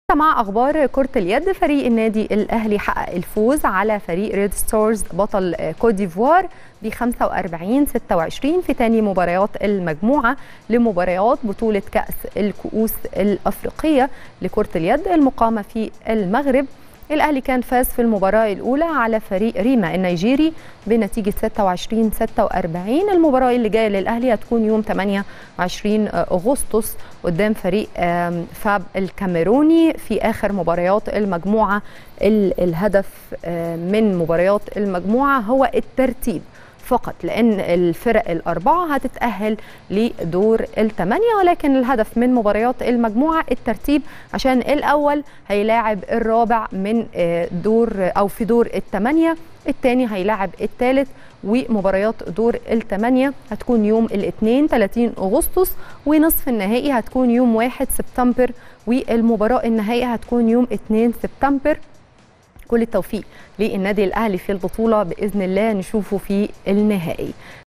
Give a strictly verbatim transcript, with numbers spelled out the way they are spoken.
مع أخبار كرة اليد، فريق النادي الأهلي حقق الفوز على فريق ريد ستارز بطل كوت ديفوار ب خمسة وأربعين ستة وعشرين في ثاني مباريات المجموعة لمباريات بطولة كأس الكؤوس الأفريقية لكرة اليد المقامة في المغرب. الأهلي كان فاز في المباراة الأولى على فريق ريما النيجيري بنتيجة ستة وعشرين ستة وأربعين. المباراة اللي جاية للأهلي هتكون يوم ثمانية وعشرين أغسطس قدام فريق فاب الكاميروني في آخر مباريات المجموعة. الهدف من مباريات المجموعة هو الترتيب فقط، لأن الفرق الأربعة هتتأهل لدور الثمانية، ولكن الهدف من مباريات المجموعة الترتيب عشان الأول هيلاعب الرابع من دور أو في دور الثمانية، الثاني هيلاعب الثالث، ومباريات دور الثمانية هتكون يوم الاثنين ثلاثين أغسطس، ونصف النهائي هتكون يوم واحد سبتمبر، والمباراة النهائية هتكون يوم اثنين سبتمبر. كل التوفيق للنادي الأهلي في البطولة، بإذن الله نشوفه في النهائي.